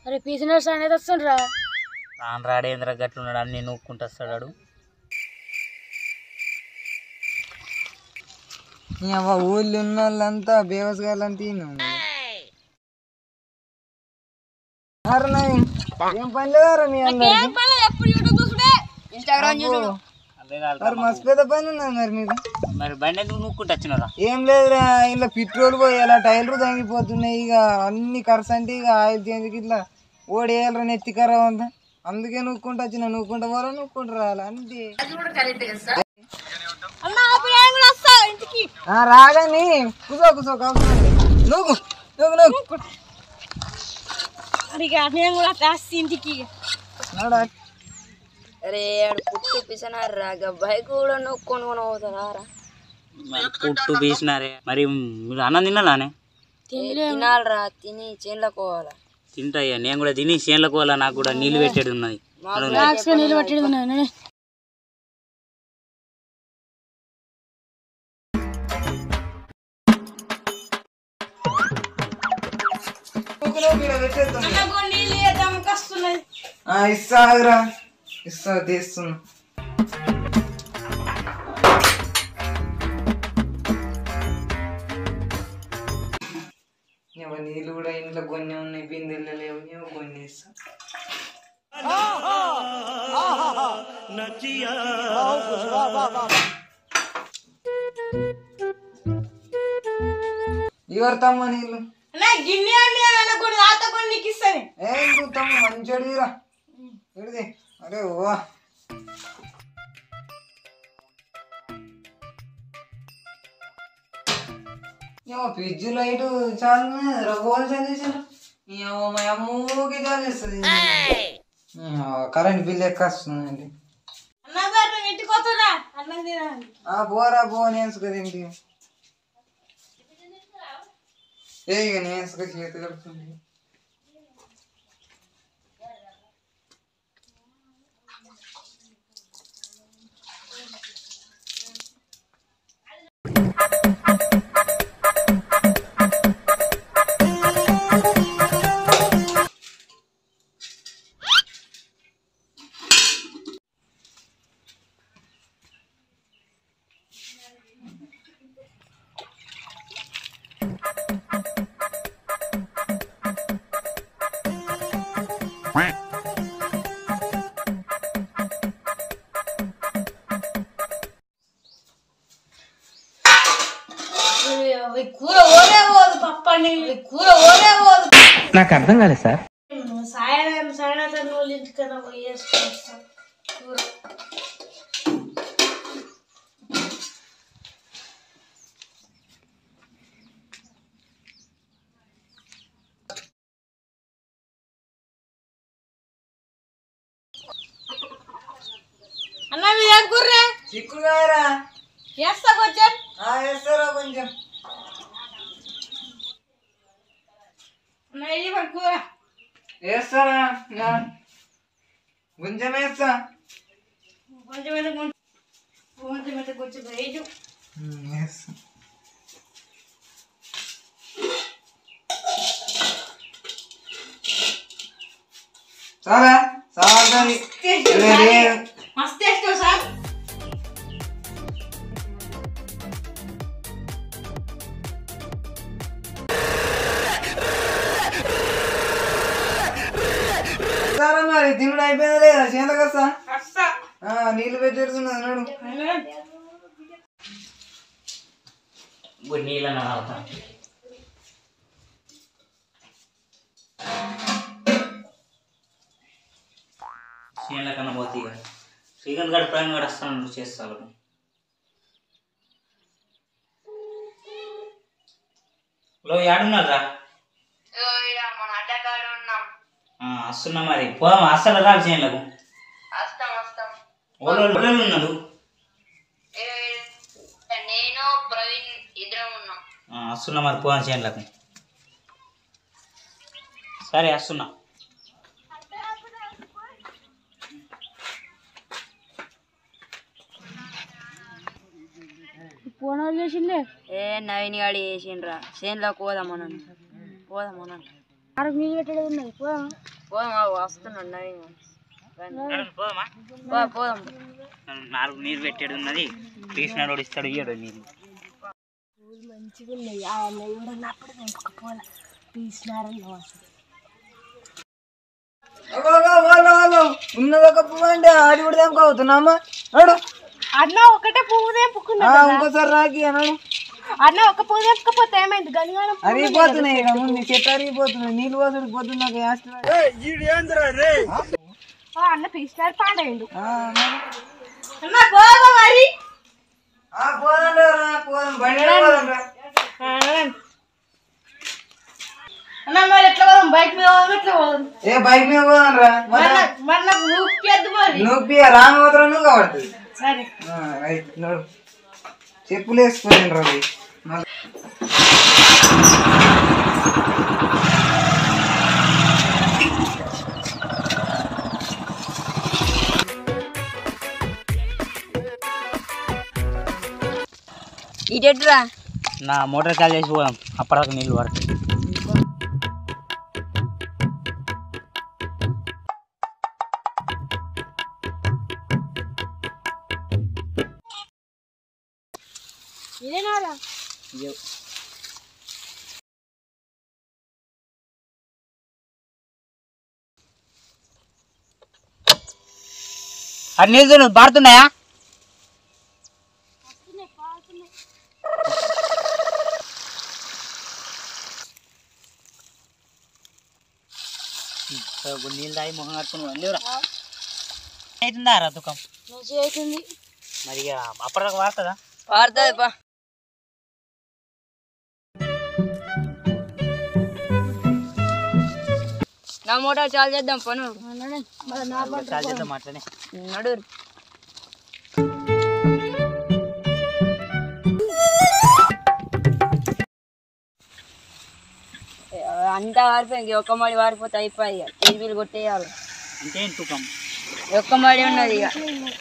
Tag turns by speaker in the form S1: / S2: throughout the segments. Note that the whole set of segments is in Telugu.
S1: అరే పీసినర్స్ అనేది వస్తుండ్రా
S2: రాను రాడేంద్ర గట్లున్నాడు అన్ని నూక్కుంటూ వస్తాడు
S3: ఊళ్ళో ఉన్న వాళ్ళంతా బేవసగాళ్ళంతా ఏం పని లేదారా మీ మరి మస్తు పెద్ద పని ఉన్నది మరి మీరు
S2: మరి బండి ఎందుకు నూక్కుంటూ వచ్చినారా
S3: ఏం లేదురా ఇలా పెట్రోల్ పోయేలా టైర్లు తగ్గిపోతున్నాయి ఇక అన్ని ఖర్చు అంటే ఇక ఆయిల్ చేంజ్కి ఇట్లా ఓడేయాలరా నెత్తి ఖరాబ్ అంతా అందుకే నూక్కుంటూ వచ్చిన నూక్కుంటూ పోరా నూక్కుంటూ రావాలి అంతే రాగాని కూసో కూసో కావాలి నువ్వు నువ్వు నువ్వు
S1: ఇంటికి
S4: అరే పుట్టు పిసనారా బైక్ కూడా నొక్కొని పోతారా
S2: పుట్టు పీసినారే మరి మీరు అన్నం తినాలానే
S4: తినాలరా తిని చేనులకు పోవాలా
S2: తింటాయ్యా నేను కూడా తిని చేనులకు పోవాలా నాకు కూడా నీళ్ళు పెట్టేది ఉన్నది
S1: నీళ్ళు పట్టేది ఉన్నాయి
S3: ఇస్తారా ఇస్తా తీస్తున్నా నీళ్ళు కూడా ఇంట్లో కొన్ని ఉన్నాయి బిందెలు లేవు కొన్ని ఇస్తా ఎవరు తమ్మ నీళ్ళు తమ్మ మంచోడిరా ఎడిది అరే ఓ ఫ్రిడ్జ్ లైట్ చాలా రఘువాలి చదివేసారు మా అమ్మకి చదివేస్తుంది కరెంట్ బిల్ ఎక్కువ వస్తుందండి పోరా పో నేర్చుకో ఇంటికి ఇక నేర్చుకో చేతి కడుతుంది
S2: నాకు అర్థం కాలేదు సార్ చిక్కుడురా వేస్తారా కొంచెం వేస్తారా కొంచెం వేస్తా చాలా చాలా
S1: మస్తు వేస్తావు సార్
S3: మరి తినుడు అయిపోయిందా లేదా చేతకు వస్తా నీళ్ళు పెట్టేస్తున్నా నాడు
S2: నీళ్ళన్నా చేనుల కన్నా పోతే ఇక శ్రీకాంత్ గారు ప్రయాణం కూడా వస్తాను చేస్తాను లో ఏడున్నారా వస్తున్నా మరి పోదాం అస్సలు రాదు చేనులకు ఉన్నారు వస్తున్నా మరి పోదాం చేనులకు సరే వస్తున్నా
S1: చేసిండే
S4: నవీన్ గాడి వేసిండ్రా చేనులోకి పోదామన్నాను
S1: ఆరకు నీళ్ళు పెట్టేది ఉన్నది పోదామా?
S4: పోదాం వస్తున్నాడు పోదాం.
S2: 4 నీరు పెట్టేది ఉన్నది. తీసినాడు ఇస్తాడు ఇయ్యడు నీళ్ళు.
S1: మంచిగా ఉన్నాయి. ఆ అన్నయ్య కూడా ఉన్నప్పుడు తెంపకపోలే తీసినారని
S3: ఉన్నదొక పువ్వు అంటే ఆడి కూడా తెంపుకోవుతున్నామా అడు
S1: అన్న ఒకటే పువ్వు తెంపుకున్నా.
S3: ఇంకోసారి రాకి అన్నాడు.
S1: అన్న ఒక పువ్వు తెంపకపోతే ఏమైంది? గనిగానం
S3: అరిగిపోతున్నాయి ఇక ముందు చెట్టు అరిగిపోతున్నాయి. నీళ్ళు పోసుడు పోతుంది నాకు
S1: అన్న తీసినారు పాడేయండు. అన్న మరి ఎట్లా పోదాం? బైక్ మీద పోదాం ఎట్లా పోదాం?
S3: ఏ బైక్ మీద పోదాం రా.
S1: మరి నాకు నూపియద్దు మరి.
S3: నూపి రాంగ్ పోతున్నా నువ్వు కాబడుతుంది.
S1: సరే
S3: చెప్పులు వేసుకుని రవి
S4: ఇటెట్రా
S2: నా మోటార్ చాలు చేసి పోదాం. అప్పటిదాకా నీళ్ళు పడతాయి.
S1: ఇదేనారా?
S2: అది నీళ్ళు పారుతున్నాయా? నీళ్ళు తాగి మొహం కట్టుకుని లేవురా. అవుతుందా రా దుఃఖం?
S1: మంచిగా అవుతుంది.
S2: మరి ఇక అప్పటిదాకా వాడుతుందా?
S4: పారుతుంది పా. నా మోటార్ చాలు చేద్దాం పను
S2: చాలు చేద్దాం అట్లనే.
S4: నడు. అంతా వారిపోయింది. ఒక్క మడి వారిపోతే అయిపోయి టీవీలు కొట్టేయాలి.
S2: ఇంకేం తుకం?
S4: ఒక్క మడి ఉన్నది ఇక.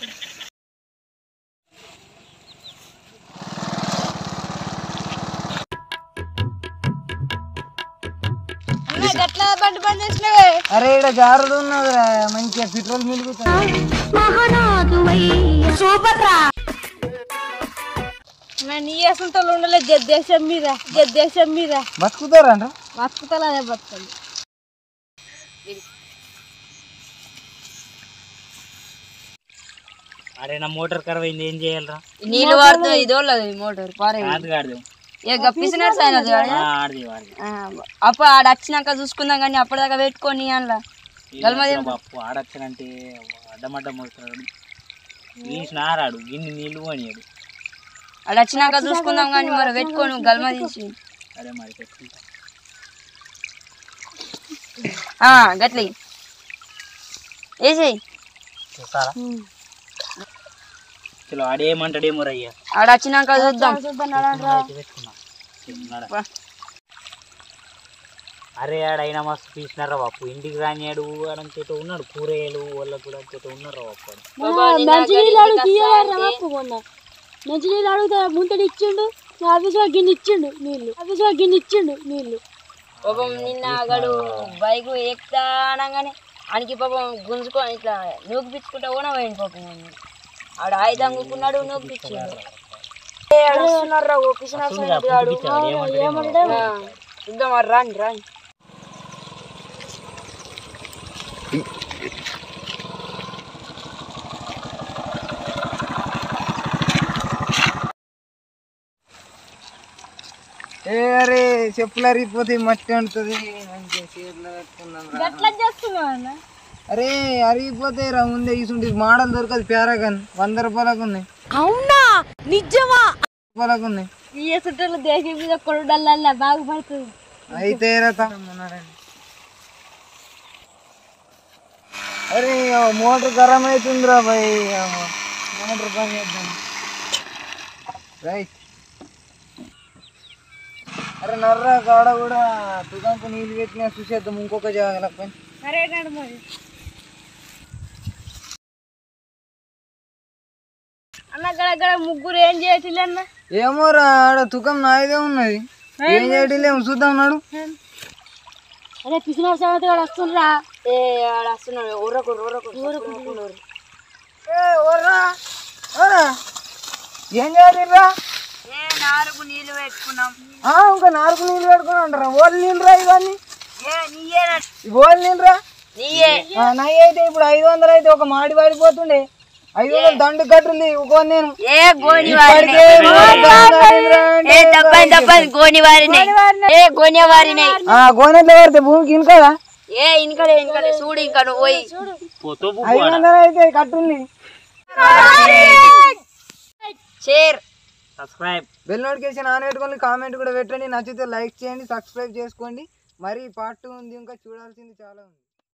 S3: అరే ఇక్కడ జారుడు ఉన్నదిరా. మంచిగా పెట్రోల్ మిలుగుతుంది.
S1: నీ వేసుంటోళ్ళు ఉండలేదు. జద్దేశం మీద
S3: బతుకుతారా
S1: బతుకుతా అదే బతుకుతుంది.
S2: అరే నా మోటార్ ఖరాబ్ అయింది. ఏం చేయాలరా?
S4: నీళ్ళు వాడుతుంది. ఇదోళ్ళది మోటార్ పారే.
S2: కాదు
S4: గప్పిసినట్టు అయినది. అప్పుడు ఆడ వచ్చినాక చూసుకుందాం కానీ అప్పటిదాకా పెట్టుకొని అందులో
S2: ఆడొచ్చానంటే అడ్డమడ్డం మోస్తాడు. తీసినారాడు గిన్ని నీళ్ళు పోనీయాడు.
S4: ఆడ వచ్చినాక చూసుకుందాం కానీ మరి పెట్టుకోను గల్మ తీసి.
S2: అరే మరి పెట్టుకుంటా
S4: గట్లీ వేసేయి.
S2: చూస్తారా? చలో ఆడేమంటాడేమో రయ్యా.
S4: ఆడ వచ్చినాక చూద్దాం.
S2: అరే ఆడైనా మస్తు తీసినారా బాపు. ఇంటికి రానియాడు ఆడంతో ఉన్నాడు. కూరగాయలు వాళ్ళకు కూడా అంతతో ఉన్నారా బాపు.
S1: మంచినీళ్ళు అడుగుతా ముంతడు ఇచ్చిండు. ఆఫీస్లో గిన్నె ఇచ్చిండు నీళ్ళు.
S4: పాపం నిన్న అగడు బైక్ ఎక్కుతా అనగానే ఆయనకి పాపం గుంజుకొని ఇట్లా నూకిపించుకుంటా కూడా పోయింది పాపం. ఆడ ఆయుధం కూకున్నాడు, నూకిపించాడు. చూద్దాం రాండి రాండి.
S3: అరే చెప్పులు అరిగిపోతే మట్టి అంటుంది. మంచిగా చీరలో పెట్టుకున్నాం. అరే అరిగిపోతాయి రా. ముందే ఇసుంటి మోడల్ దొరకదు. పేరాగాన్ 100 రూపాయలకు ఉన్నాయి.
S1: అవునా? నిజమా?
S3: రూపాయలకు ఉన్నాయి.
S1: ఈ చుట్టూ దేశం మీద కొడుడల్లా బాగుపడుతుంది.
S3: అయితే అరే మోటార్ గరం అవుతుందిరా భయ్. మోటార్ పని చేద్దాం రైట్. అరే నర్రా కాడ కూడా తుకంకు నీళ్ళు పెట్టినా చూసేద్దాం ఇంకొక జాగ్రత్త పని.
S1: సరేనండి మరి. అన్న గడ ముగ్గురు ఏం చేయట్లే అన్న?
S3: ఏమోరా ఆడ తుకం నాయిదే ఉన్నది. ఏం చేయట్లేము చూద్దాం నాడు.
S1: అరే పిసిన సంగతి వాడు వస్తుండ్రా.
S4: ఏ ఆడ వస్తున్నాడు ఊరకుడు
S3: ఏం చేయాలిరా?
S4: ఏ నాలుగు నీళ్ళు పెట్టుకున్నాం.
S3: ఇంకా 4 నీళ్ళు పెట్టుకుని అంటారా? ఓళ్ళు నీళ్ళరా ఇవన్నీ?
S4: ఏ నీయే
S3: ఓళ్ళు నీళ్ళరా?
S4: నీయే
S3: నయ్యి అయితే ఇప్పుడు 500 అయితే ఒక మాడి పడిపోతుండే. 500 దండు కట్టులు ఇవ్వుకొని నేను
S4: ఏ గోని వారినే గోని వారినే ఏ గోని వారినే
S3: గోనెట్లో పడితే భూమికి ఇనుకదా?
S4: ఏ ఇనకలే చూడు ఇంకా నువ్వు పోయి
S3: 500 అయితే కట్టుంది.
S4: Share
S2: subscribe
S3: bell notification on పెట్టుకోండి. కామెంట్ కూడా పెట్టండి. నచ్చితే లైక్ చేయండి, సబ్స్క్రైబ్ చేసుకోండి. మరి పార్ట్ 2 ఉంది, ఇంకా చూడాల్సింది చాలా ఉంది.